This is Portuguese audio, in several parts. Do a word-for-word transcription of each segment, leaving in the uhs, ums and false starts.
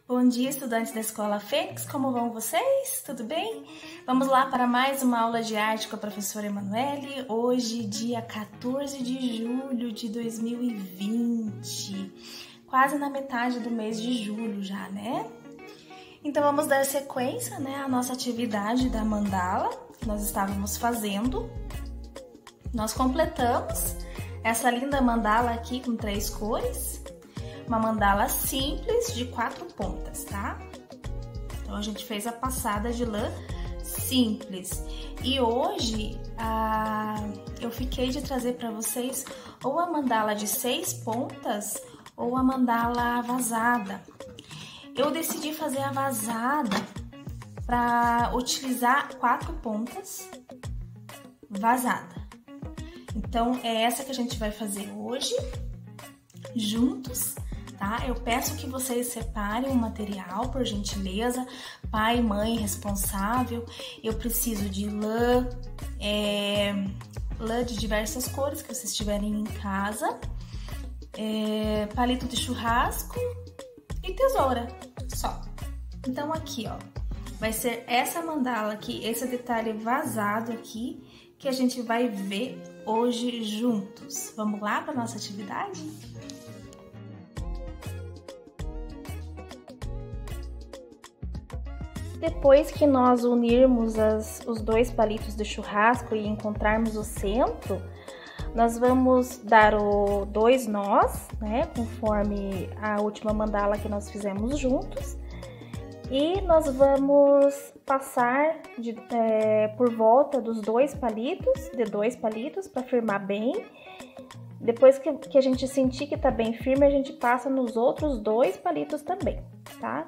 Bom dia, estudantes da Escola Fênix, como vão vocês? Tudo bem? Vamos lá para mais uma aula de arte com a professora Emanuele. Hoje, dia quatorze de julho de dois mil e vinte, quase na metade do mês de julho já, né? Então vamos dar sequência, né, à nossa atividade da mandala que nós estávamos fazendo. Nós completamos essa linda mandala aqui com três cores. Uma mandala simples de quatro pontas, tá? Então, a gente fez a passada de lã simples. E hoje, ah, eu fiquei de trazer para vocês ou a mandala de seis pontas ou a mandala vazada. Eu decidi fazer a vazada para utilizar quatro pontas vazada. Então, é essa que a gente vai fazer hoje, juntos. Tá? Eu peço que vocês separem o material, por gentileza, pai, mãe, responsável. Eu preciso de lã, é, lã de diversas cores que vocês tiverem em casa, é, palito de churrasco e tesoura, só. Então aqui, ó, vai ser essa mandala aqui, esse detalhe vazado aqui, que a gente vai ver hoje juntos. Vamos lá para nossa atividade? Depois que nós unirmos as, os dois palitos de churrasco e encontrarmos o centro, nós vamos dar o, dois nós, né, conforme a última mandala que nós fizemos juntos. E nós vamos passar de, é, por volta dos dois palitos, de dois palitos, para firmar bem. Depois que, que a gente sentir que tá bem firme, a gente passa nos outros dois palitos também, tá?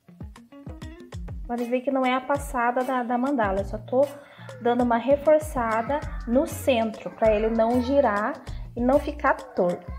Pode ver que não é a passada da, da mandala, eu só tô dando uma reforçada no centro, para ele não girar e não ficar torto.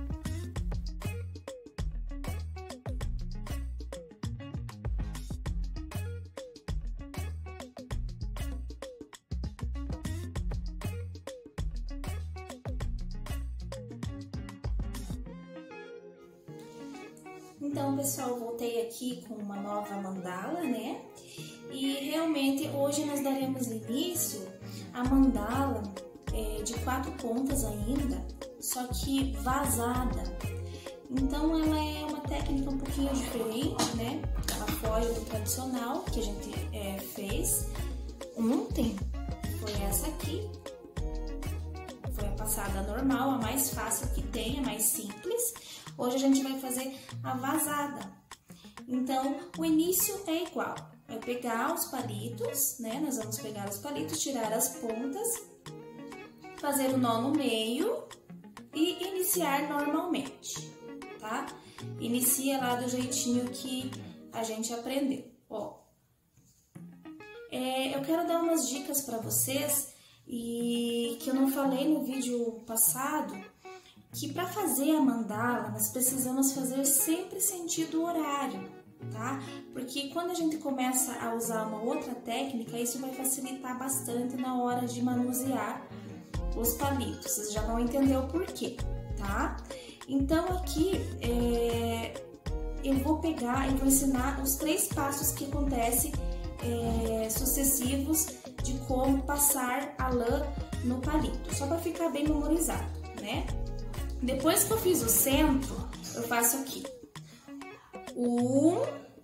Então, pessoal, voltei aqui com uma nova mandala, né? E realmente hoje nós daremos início à mandala é, de quatro pontas ainda, só que vazada. Então, ela é uma técnica um pouquinho diferente, né? Ela foge do tradicional que a gente é, fez ontem. Foi essa aqui. Foi a passada normal, a mais fácil que tem, a mais simples. Hoje a gente vai fazer a vazada. Então, o início é igual. Vai pegar os palitos, né? Nós vamos pegar os palitos, tirar as pontas, fazer o nó no meio e iniciar normalmente, tá? Inicia lá do jeitinho que a gente aprendeu, ó. É, eu quero dar umas dicas para vocês e que eu não falei no vídeo passado, que para fazer a mandala, nós precisamos fazer sempre sentido horário, tá? Porque quando a gente começa a usar uma outra técnica, isso vai facilitar bastante na hora de manusear os palitos. Vocês já vão entender o porquê, tá? Então aqui, é, eu vou pegar e vou ensinar os três passos que acontecem é, sucessivos de como passar a lã no palito, só para ficar bem memorizado, né? Depois que eu fiz o centro, eu faço aqui. Um,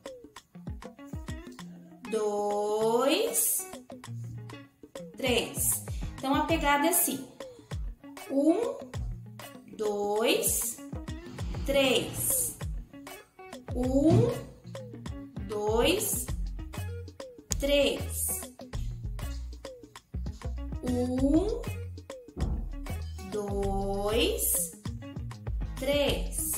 dois, três. Então, a pegada é assim. Um, dois, três. Um, dois, três. Um, dois, três.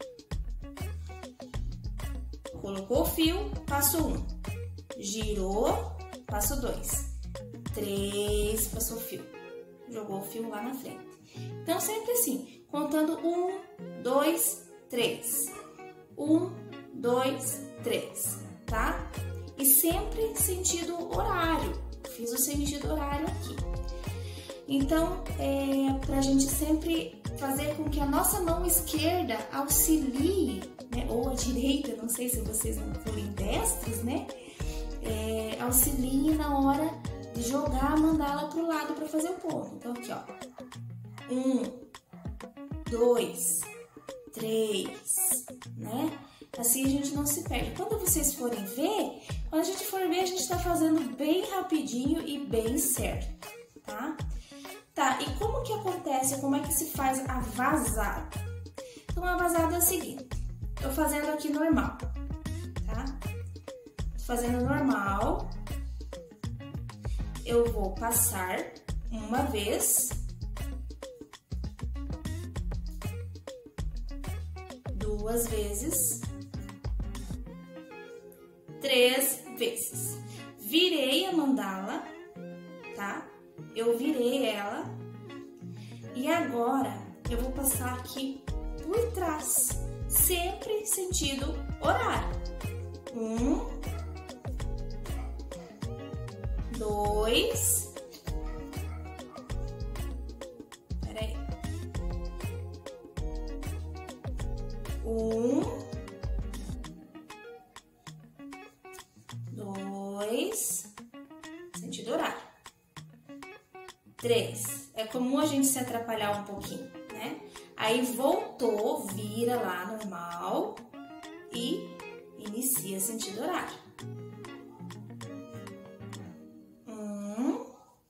Colocou o fio, passo um. Girou, passo dois. Três, passou o fio. Jogou o fio lá na frente. Então, sempre assim, contando um, dois, três. Um, dois, três, tá? E sempre sentido horário. Fiz o sentido horário aqui. Então, é pra gente sempre fazer com que a nossa mão esquerda auxilie né, ou à direita, não sei se vocês não forem destros, né, é, auxiliem na hora de jogar a mandala pro lado para fazer o ponto. Então aqui, ó, um, dois, três, né? Assim a gente não se perde. Quando vocês forem ver, quando a gente for ver, a gente tá fazendo bem rapidinho e bem certo, tá? Tá, e como que acontece, como é que se faz a vazada? Então, a vazada é o seguinte, tô fazendo aqui normal, tá? Tô fazendo normal, eu vou passar uma vez, duas vezes, três vezes. Virei a mandala, tá? Eu virei ela e agora eu vou passar aqui por trás, sempre sentido horário. Um, dois, peraí, um, dois, sentido horário. Três, é comum a gente se atrapalhar um pouquinho, né? Aí voltou, vira lá normal e inicia sentido horário. Um,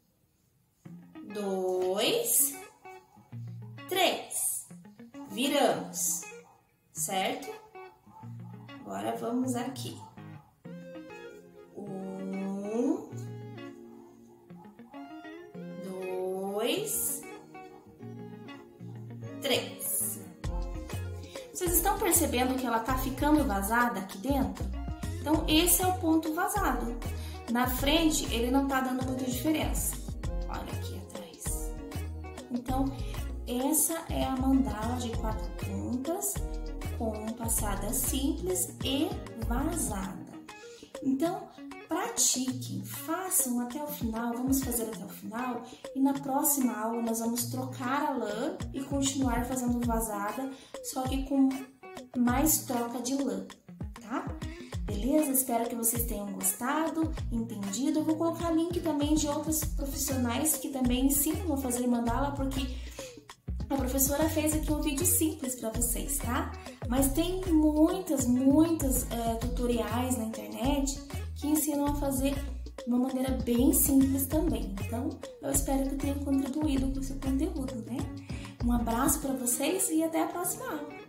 dois, três. Viramos, certo? Agora vamos aqui. Um, dois, três. Vocês estão percebendo que ela tá ficando vazada aqui dentro? Então, esse é o ponto vazado. Na frente, ele não tá dando muita diferença. Olha aqui atrás. Então, essa é a mandala de quatro pontas com passada simples e vazada. Então, pratiquem, façam até o final, vamos fazer até o final e na próxima aula nós vamos trocar a lã e continuar fazendo vazada, só que com mais troca de lã, tá? Beleza? Espero que vocês tenham gostado, entendido. Eu vou colocar link também de outros profissionais que também ensinam a fazer mandala, porque a professora fez aqui um vídeo simples para vocês, tá? Mas tem muitas, muitas é, tutoriais na internet que ensinam a fazer de uma maneira bem simples também. Então, eu espero que eu tenha contribuído com esse conteúdo, né? Um abraço para vocês e até a próxima aula!